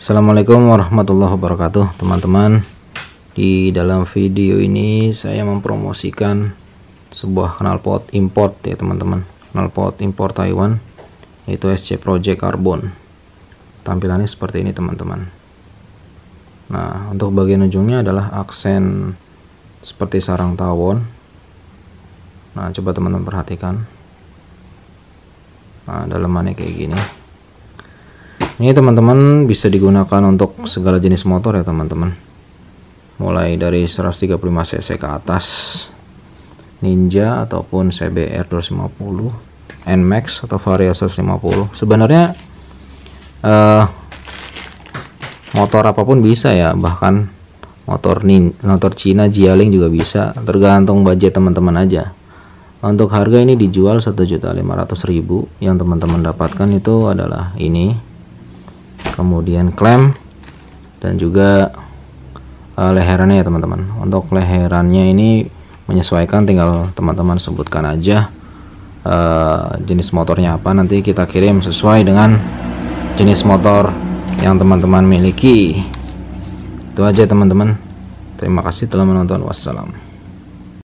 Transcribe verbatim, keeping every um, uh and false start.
Assalamualaikum warahmatullahi wabarakatuh, teman-teman. Di dalam video ini saya mempromosikan sebuah knalpot import ya teman-teman, knalpot impor Taiwan, yaitu S C Project Carbon. Tampilannya seperti ini teman-teman. Nah, untuk bagian ujungnya adalah aksen seperti sarang tawon. Nah, coba teman-teman perhatikan. Nah, dalamannya kayak gini. Ini teman-teman bisa digunakan untuk segala jenis motor ya teman-teman, mulai dari seratus tiga puluh lima cc ke atas, Ninja ataupun C B R dua ratus lima puluh, N Max atau Vario seratus lima puluh. Sebenarnya uh, motor apapun bisa ya, bahkan motor nin motor Cina Jialing juga bisa, tergantung budget teman-teman aja. Untuk harga ini dijual satu juta lima ratus ribu. Yang teman-teman dapatkan itu adalah ini, kemudian klem dan juga uh, leherannya ya teman-teman. Untuk leherannya ini menyesuaikan, tinggal teman-teman sebutkan aja uh, jenis motornya apa, nanti kita kirim sesuai dengan jenis motor yang teman-teman miliki. Itu aja teman-teman, terima kasih telah menonton. Wassalam.